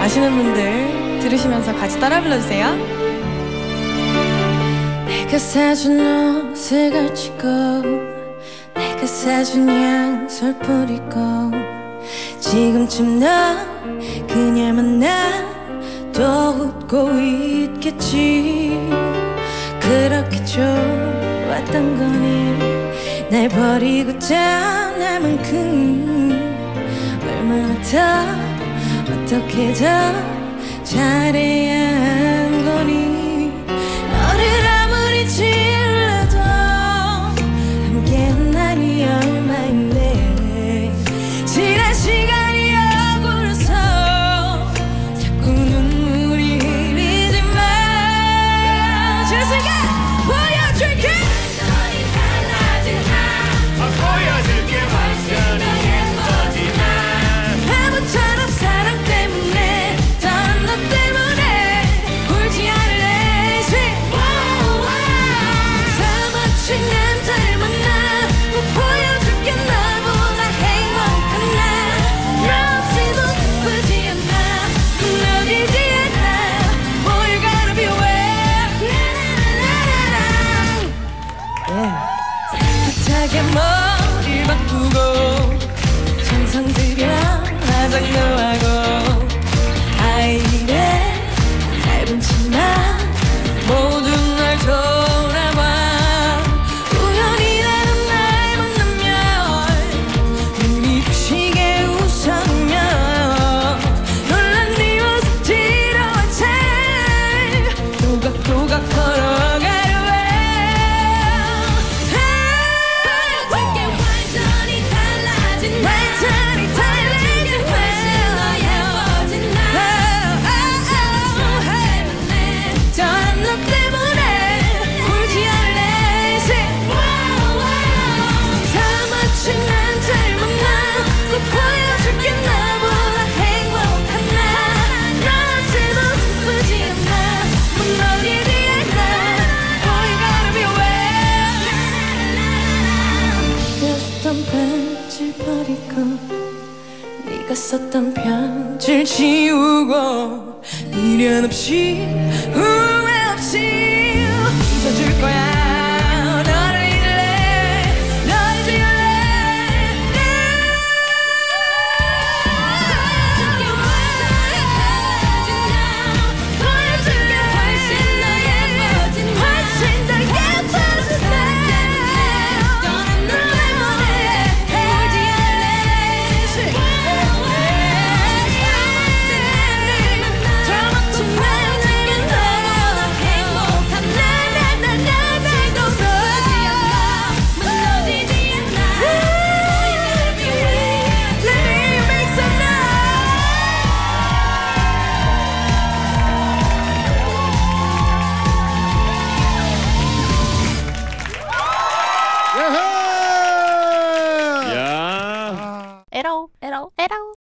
아시는 분들 들으시면서 같이 따라 불러주세요. 내가 사준 옷을 걸치고 내가 사준 향수를 뿌리고 지금쯤 넌 그냥 만나 또 웃고 있겠지. 그렇게 좋았던 거니 날 버리고자 나만큼 얼마나 더 어떻게 더 잘해야 한 거니. 너를 아무리 질러도 함께한 날이 얼마인데 지난 시간이 억울해서 자꾸 눈물이 흐르지만 지난 시간 보여줄게. 완전히 달라진 나 보여줄게. 완전히 예뻐진 나 바보처럼 사랑 때문에 넌 너 때문에 울지 않을래. 더 멋진 남자를 만나 꼭 보여줄게. 너보다 행복한 나 너 없이도 슬프지 않아 무너지지 않아. Boy you gotta be aware. 깨끗하게 머리를 바꾸고 정성 들여 화장도 하고 아이래 짧은 치마 모두 날 돌아봐. 우연히 다른 날 만나면 눈이 부시게 웃어오면 놀란 네 모습 지루한 채 또각또각 걸어가려 보여줄게. 완전히 달라진 나 완전히 달라진 나 훨씬 더 예뻐진 나 넌 너 때문에 울지 않을래. 더 멋진 남자를 만나 꼭 보여줄게. 너보다 행복한 나 너 없이도 슬프지 않아 무너지지 않아. Boy you gotta be aware. 네가 썼던 편지를 버리고 네가 썼던 편지를 지우고 미련 없이 후회 없이 잊어줄 거야. 너를 잊을래. 널 지울래. 보여줄게. 훨씬 더 예뻐진 나 훨씬 더 예뻐진 나 떠난 너 때문에 울지 않을래. 더 멋진 남자에게 너보다 행복한 나나나나나도 그러지 않아 무너지지 않아. Boy you gotta be aware. Let me make some noise. 야. 에러 에러 에러